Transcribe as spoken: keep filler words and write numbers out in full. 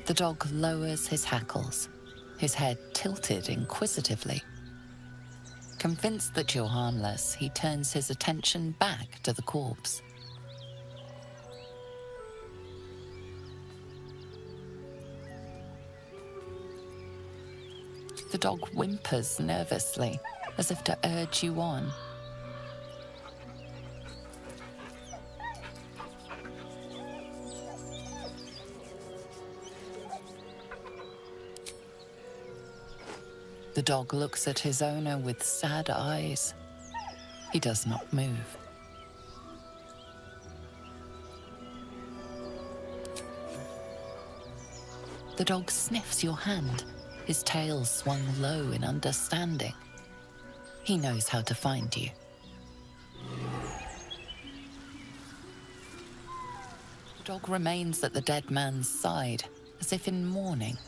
The dog lowers his hackles, his head tilted inquisitively. Convinced that you're harmless, he turns his attention back to the corpse. The dog whimpers nervously, as if to urge you on. The dog looks at his owner with sad eyes. He does not move. The dog sniffs your hand, his tail swung low in understanding. He knows how to find you. The dog remains at the dead man's side, as if in mourning.